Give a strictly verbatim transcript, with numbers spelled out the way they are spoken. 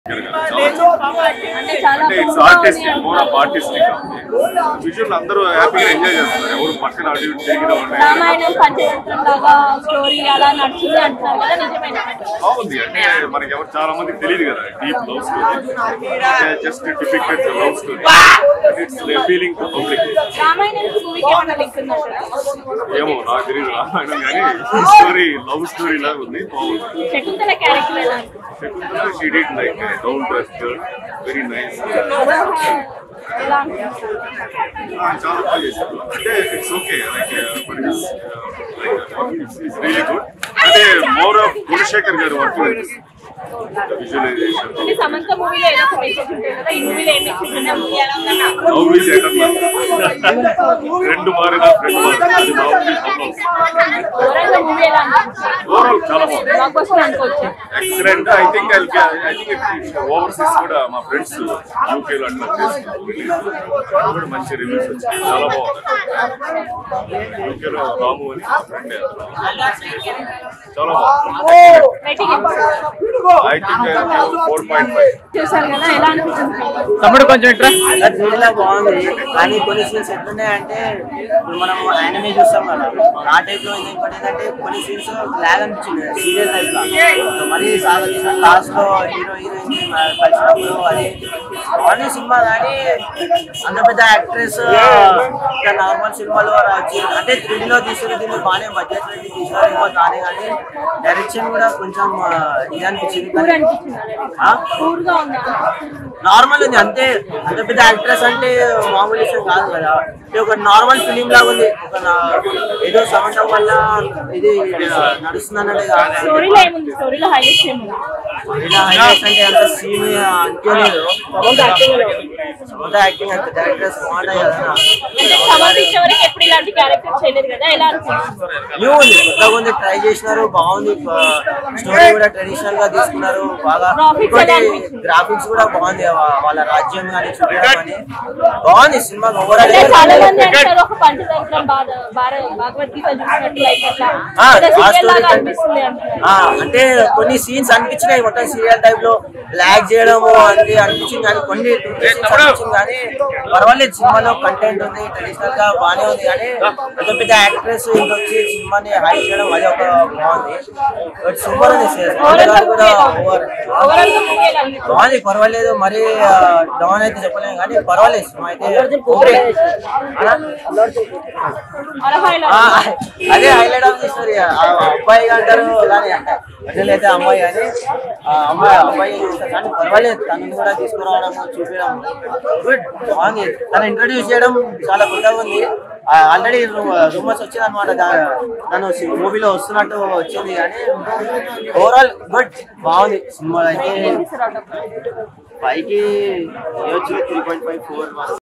It's artistic, more of artistic. Visual అందరూ హ్యాపీగా enjoy చేస్తారు. ఎవరు పక్కన అటు ఇటు తిరిగిన రామాయణం పంచతంత్రంలాగా స్టోరీ అలా నడుస్తుంది అంటున్నారు కదా, నిజమేనా? బాగుంది. అంటే మనకి ఎవరు చాలా మందికి తెలియదు కదా deep love story, just depicted love story. It's appealing to public. రామాయణానికి మూవీకి ఏమైనా లింక్ ఉందంటారా? ఏమో నాకు తెలియదు రామాయణం, కానీ స్టోరీ లవ్ స్టోరీ లాగా ఉంది. బాగుంది. శకుంతల క్యారెక్టర్ ఎలా? Shakuntala she did like down to earth girl, very nice. చాలా బాగా చేశారు. అంటే it's okay, like but it's it's really good. అంటే more of Gunasekhar garu work visualisation. అంటే సమంత మూవీలో ఏదో ఒక మెసేజ్ ఉంటుంది కదా, ఈ మూవీలో ఏం మెసేజ్ ఉందా? మూవీ ఎలా ఉందన్నా? Love is eternal. రెండు మారినా ఫ్రెండ్ మారినా అది love is eternal. Overall movie ఎలా అనిపించింది? ఓవరాల్ చాలా బాగుంది. బ్లాక్ బస్టర్ అనుకోవచ్చు. Excellent. I think I think overseas కూడా మా ఫ్రెండ్స్ యూకేలో అట్లా చేస్తున్నారు కూడా మంచి రివ్యూస్ వచ్చాయి. చాలా బాగుంది. యూకేలో రాము అని ఫ్రెండ్ చాలా బాగుంది. I think four point five. చూసారు కదా, ఎలా అనిపించింది? తమ్ముడు కొంచెం ఇట్లా బాగుంది. కానీ కొన్ని సీన్స్ ఎట్లున్నాయంటే మనం యానిమే చూస్తాం కదా, ఆ టైప్ లో ఏంటంటే కొన్ని సీన్స్ లాగ్ అనిపించింది సీరియల్ టైప్ లో. మరీ సాగదీసిన లాస్ట్ లో హీరో హీరోయిన్ కలిసినప్పుడు అది బాగుంది సినిమా. కానీ అంత పెద్ద యాక్ట్రెస్ నార్మల్ సినిమాలో అంటే త్రీలో తీసుకుని దీన్ని బాగానే బడ్జెట్ పెట్టి తీసుకోలేమో కానీ, కానీ డైరెక్షన్ కూడా కొంచెం ఇది అనిపించింది. నార్మల్ ఉంది అంతే. అంత పెద్ద యాక్ట్రెస్ అంటే మామూలు విషయం కాదు కదా. ఇది ఒక నార్మల్ ఫిలిం లాగా ఉంది. ఒక ఏదో సంవత్సరం వల్ల ఇది నడుస్తుంది అన్నది కాదు. స్టోరీలో ఏముంది? స్టోరీలో హైలైట్స్ ఏముంది? హైలైట్స్ అంటే అంత సీన్ అనుకోలేదు. సొంత యాక్టింగ్ అంత డైరెక్టర్స్ బాగుంటాయి కదా. సమర్పించేవరకు ఎప్పుడు ఇలాంటి క్యారెక్టర్ చేయలేదు కదా, ఎలా అనిపిస్తుంది? న్యూ ఉంది, కొత్తగా ఉంది, ట్రై చేసినారు, బాగుంది. స్టోరీ కూడా ట్రెడిషనల్ గా తీసుకున్నారు బాగా. గ్రాఫిక్స్ కూడా బాగుంది. వాళ్ళ రాజ్యం కానీ చూడడం కానీ బాగుంది. సినిమా ఓవరాల్ చాలా మంది అంటారు ఒక పంచతంత్రం భగవద్గీత చూసినట్టు లైక్ అట్లా అనిపిస్తుంది అంటారు. అంటే కొన్ని సీన్స్ అనిపించినాయి మొత్తం సీరియల్ టైప్ లో బ్లాక్ చేయడము అంటే అనిపించింది. కానీ కొన్ని అనిపించింది కానీ పర్వాలేదు. సినిమాలో కంటెంట్ ఉంది, ట్రెడిషనల్ గా బాగానే ఉంది. కానీ పెద్ద పెద్ద యాక్ట్రెస్ ఇంకొచ్చి సినిమాని హైట్ చేయడం అది ఒక బాగుంది. బట్ సూపర్ ఉంది. కూడా ఓవర్ బాగుంది, పర్వాలేదు. మరి డౌన్ అయితే చెప్పలేము కానీ పర్వాలేదు. సినిమా అయితే అదే హైలైట్ ఆఫ్ ది స్టోరీ. అబ్బాయి అంటారు కానీ అసలు అయితే అమ్మాయి కానీ అమ్మాయి అబ్బాయి చూస్తారు కానీ పర్వాలేదు. తనని కూడా తీసుకురావడం చూపించడం గుడ్ బాగుంది. తను ఇంట్రడ్యూస్ చేయడం చాలా కొత్తగా ఉంది. ఆల్రెడీ రూమర్స్ వచ్చింది అనమాట, తను మూవీలో వస్తున్నట్టు వచ్చింది. కానీ ఓవరాల్ గుడ్ బాగుంది. సినిమా అయితే పైకి త్రీ పాయింట్ ఫైవ్ ఫోర్